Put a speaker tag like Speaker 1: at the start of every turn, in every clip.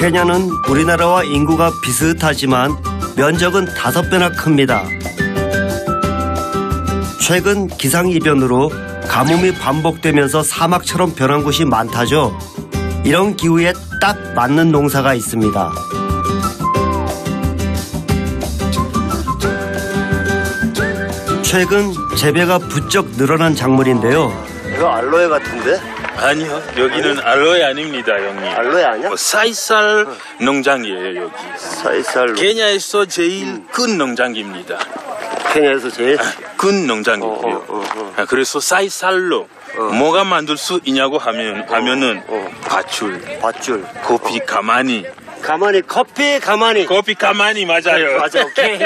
Speaker 1: 케냐는 우리나라와 인구가 비슷하지만 면적은 5배나 큽니다. 최근 기상이변으로 가뭄이 반복되면서 사막처럼 변한 곳이 많다죠. 이런 기후에 딱 맞는 농사가 있습니다. 최근 재배가 부쩍 늘어난 작물인데요.
Speaker 2: 이거 알로에 같은데?
Speaker 3: 아니요, 여기는 알로에 아닙니다, 형님.
Speaker 2: 알로에 아니야?
Speaker 3: 사이살 농장이에요, 여기.
Speaker 2: 사이살로.
Speaker 3: 케냐에서 제일 큰 농장입니다.
Speaker 2: 케냐에서 제일?
Speaker 3: 큰 농장이고요. 그래서 사이살로 뭐가 만들 수 있냐고 하면은 밧줄, 커피 가마니.
Speaker 2: 커피 가마니.
Speaker 3: 커피 가마니 맞아요.
Speaker 2: 맞아, 오케이.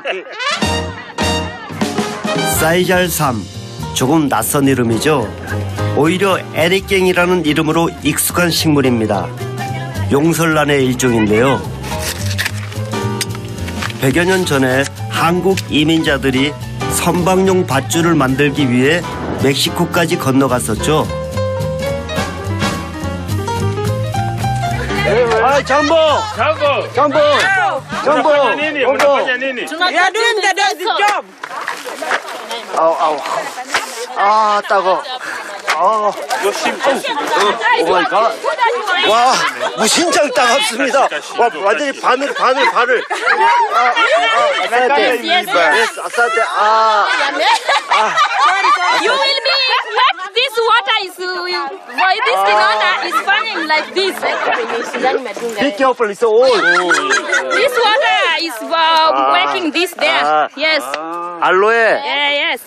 Speaker 1: 사이잘삼, 조금 낯선 이름이죠. 오히려 에릭갱이라는 이름으로 익숙한 식물입니다. 용설란의 일종인데요. 100여 년 전에 한국 이민자들이 선박용 밧줄을 만들기 위해 멕시코까지 건너갔었죠.
Speaker 2: 아, 잠보.
Speaker 4: Yeah, doing the job.
Speaker 2: 아, 따가워. 오 마이 갓. 와, 무신장 따갑습니다. 와, 완전히 바늘. 아싸테.
Speaker 5: You will be like this water is why this banana is burning like this.
Speaker 2: Be careful, it's old.
Speaker 5: This water is working this there. Yes.
Speaker 2: 알로에.
Speaker 5: Yes.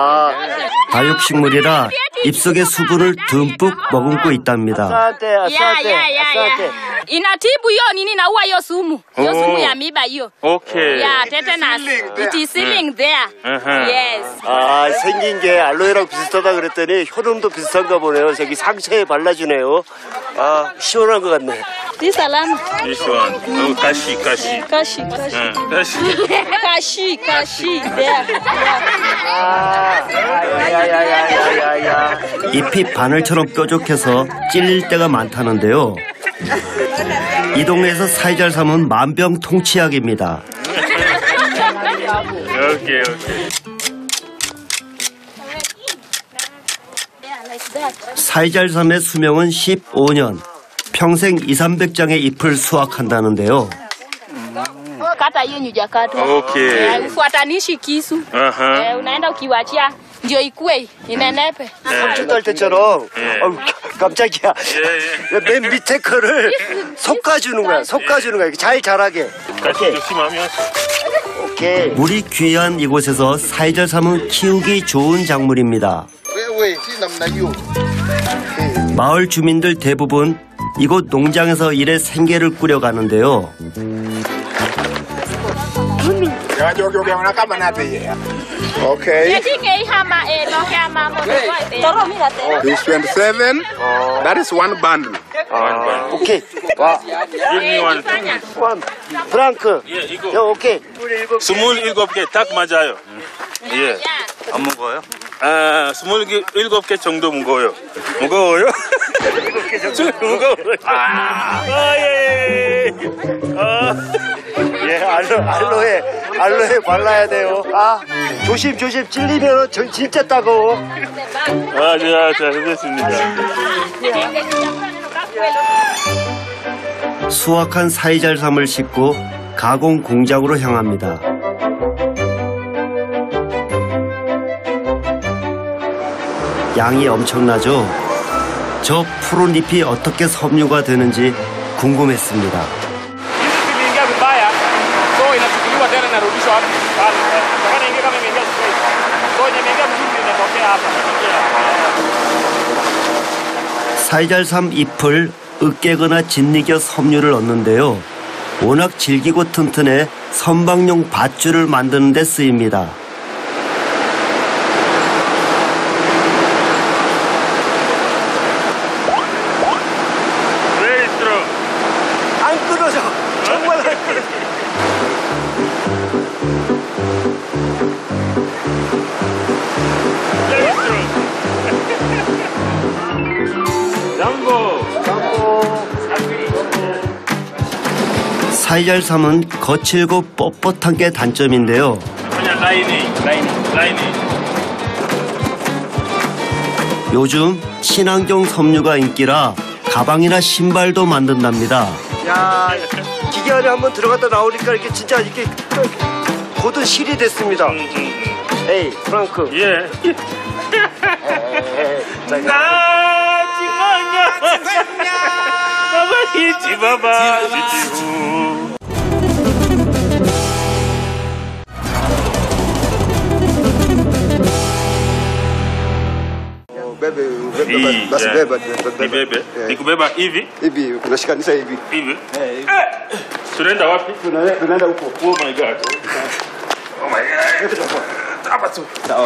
Speaker 1: 다육식물이라 잎속의 수분을 듬뿍 머금고 있답니다.
Speaker 2: 아싸테.
Speaker 5: Inatibu hiyo nini naua hiyo sumu. Hiyo sumu ya miba hiyo.
Speaker 3: 오케이.
Speaker 5: Yeah, tetanus. It is sealing there. Yes.
Speaker 2: 아, 생긴 게 알로에랑 비슷하다 그랬더니 효능도 비슷한가 보네요. 저기 상처에 발라주네요. 아, 시원한 것 같네.
Speaker 5: This alarm.
Speaker 3: This one. 가시.
Speaker 5: Kashi. There.
Speaker 2: 야야야야야야.
Speaker 1: 잎이 바늘처럼 뾰족해서 찔릴 때가 많다는데요. 이 동네에서 사이잘삼은 만병통치약입니다.
Speaker 3: 오케이.
Speaker 1: 사이잘삼의 수명은 15년. 평생 200~300장의 ip을 수확한다는데요.
Speaker 5: Kata hiyo nyujakatwa.
Speaker 3: 오케이.
Speaker 5: Ufuatanishi kisu. Unaenda ukiwachia ndio ikue inenepe.
Speaker 2: 할 때처럼. 깜짝이야. 맨 밑에 거를 솎아주는 거야. 이렇게 잘 자라게.
Speaker 3: 가시 조심하면.
Speaker 2: 오케이.
Speaker 1: 물이 귀한 이곳에서 사이잘삼은 키우기 좋은 작물입니다. 마을 주민들 대부분 이곳 농장에서 일해 생계를 꾸려가는데요.
Speaker 2: 오케이.
Speaker 6: This 27. That is one bundle.
Speaker 2: 오케이. 와.
Speaker 3: Give me one.
Speaker 2: 프랑크.
Speaker 3: 예, 이거.
Speaker 2: 오케이.
Speaker 3: 27개 딱 맞아요. 예.
Speaker 2: 안 먹어요?
Speaker 3: 27개 정도 무거워요. 무거워요? 무거워요.
Speaker 2: 예, 알로에 발라야 돼요. 조심 찔리면 진짜 따가워.
Speaker 3: 자, 해냈습니다.
Speaker 1: 수확한 사이잘삼을 싣고 가공 공장으로 향합니다. 양이 엄청나죠? 저 푸른 잎이 어떻게 섬유가 되는지 궁금했습니다. 사이잘삼 잎을 으깨거나 짓이겨 섬유를 얻는데요. 워낙 질기고 튼튼해 선박용 밧줄을 만드는 데 쓰입니다.
Speaker 2: 안 끊어져. 정말 안 끊어져.
Speaker 1: 살잘 삶은 거칠고 뻣뻣한 게 단점인데요.
Speaker 3: 그냥 라이닝.
Speaker 1: 요즘 친환경 섬유가 인기라 가방이나 신발도 만든답니다.
Speaker 2: 야, 기계 안에 한번 들어갔다 나오니까 이렇게 진짜 이렇게 고든 실이 됐습니다. 에이, 프랑크.
Speaker 3: 예. Ibebe. Nikubeba hivi?
Speaker 6: Hivi tunashikanisha hivi.
Speaker 3: Hivi? Tunaenda wapi?
Speaker 6: Tunaenda huko.
Speaker 3: Oh my god. Oh my god. Hapa tu.
Speaker 6: Sawa.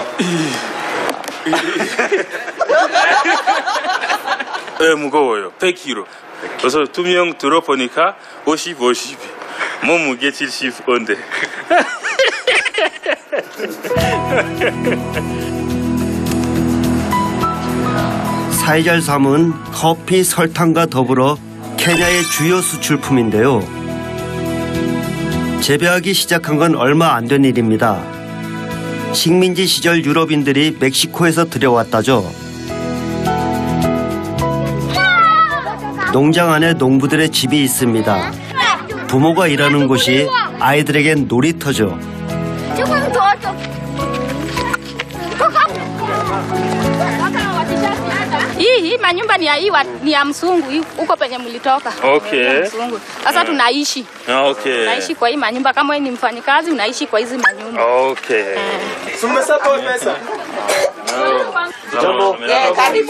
Speaker 3: 무거워요. 100kg. 그래서 2명 들어보니까 50. 몸무게 70인데.
Speaker 1: 살잘 삶은 커피, 설탕과 더불어 케냐의 주요 수출품인데요. 재배하기 시작한 건 얼마 안 된 일입니다. 식민지 시절 유럽인들이 멕시코에서 들여왔다죠. 농장 안에 농부들의 집이 있습니다. 부모가 일하는 곳이 아이들에겐 놀이터죠.
Speaker 5: Hii manyumba ni ya mzungu huko penye mlitoka.
Speaker 3: Okay.
Speaker 5: Mzungu. Sasa tunaishi.
Speaker 3: Okay.
Speaker 5: Tunaishi kwa hii manyumba, kama wewe ni mfanyikazi unaishi kwa hizi manyumba.
Speaker 3: Okay.
Speaker 2: jambo.
Speaker 5: Karibu.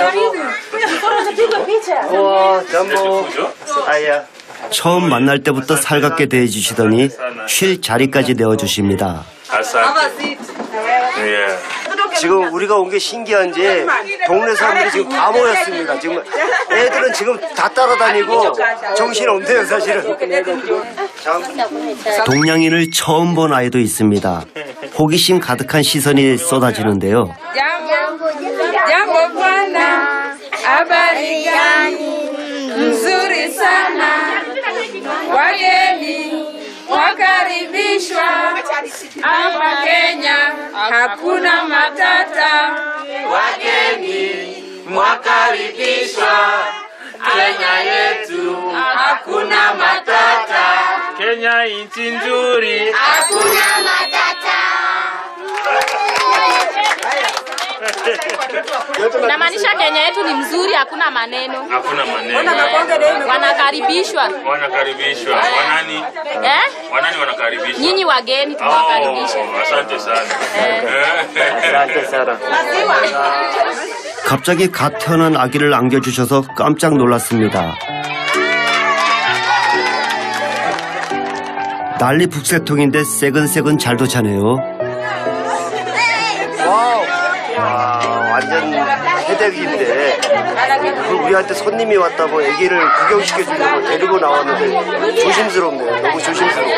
Speaker 2: 와, jambo. 아야.
Speaker 1: 처음 만날 때부터 살갑게 대해주시더니 쉴 자리까지 내어주십니다.
Speaker 3: Asante. 예.
Speaker 2: 지금 우리가 온 게 신기한지 동네 사람들이 지금 다 모였습니다. 지금 애들은 지금 다 따라다니고 정신 없네요, 사실은.
Speaker 1: 동양인을 처음 본 아이도 있습니다. 호기심 가득한 시선이 쏟아지는데요.
Speaker 4: Jambo bwana, habari gani? Mzuri sana. Wageni wakaribishwa hapa Kenya, hakuna matata. Wageni wakaribishwa Kenya yetu, hakuna matata.
Speaker 3: Kenya nchi nzuri.
Speaker 4: Hakuna matata.
Speaker 5: Inamaanisha Kenya yetu ni mzuri, hakuna maneno.
Speaker 3: Hakuna maneno.
Speaker 5: Wanakaribishwa.
Speaker 3: Wanakaribishwa. Wanani? Wanani wanakaribishwa?
Speaker 5: Nyinyi wageni tunawakaribisha.
Speaker 3: Asante sana.
Speaker 2: asante sana.
Speaker 1: 갑자기 갓 태어난 아기를 안겨주셔서 깜짝 놀랐습니다. 난리 북새통인데 새근새근 잘도 자네요.
Speaker 2: 와우. 와, 완전 혜택인데 우리한테 손님이 왔다고 아기를 구경시켜주려고 데리고 나왔는데 조심스럽네요. 너무 조심스러워.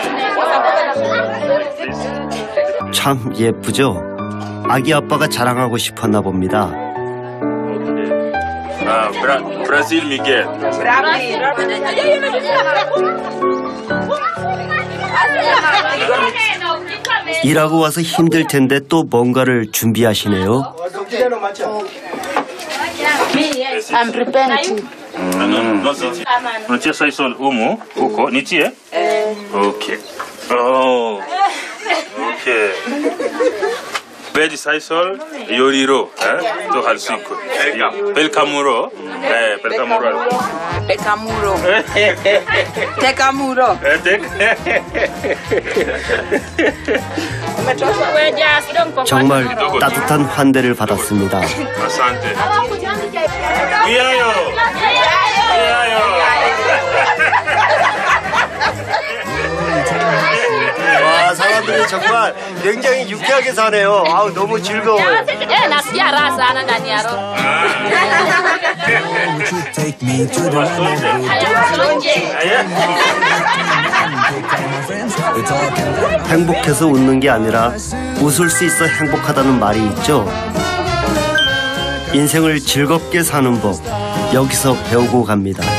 Speaker 1: 참 예쁘죠? 아기 아빠가 자랑하고 싶었나 봅니다.
Speaker 3: 브라질 미겔.
Speaker 1: 일하고 와서 힘들 텐데 또 뭔가를 준비하시네요.
Speaker 5: I'm repenting.
Speaker 3: Unatia saisol umu huko nitie? Okay. Oh. Okay. Bedi saisol yoriro to 할 수 있고. 야, 벨카무로. 벨카무로.
Speaker 4: Tekamuro. Tekamuro.
Speaker 1: 정말 따뜻한 환대를 받았습니다.
Speaker 3: Asante. 위하여.
Speaker 2: 와, 사람들이 정말 굉장히 유쾌하게 사네요. 아우, 너무 즐거워요.
Speaker 5: Nasikia raha sana ndani ya roho.
Speaker 1: 행복해서 웃는 게 아니라 웃을 수 있어 행복하다는 말이 있죠. 인생을 즐겁게 사는 법, 여기서 배우고 갑니다.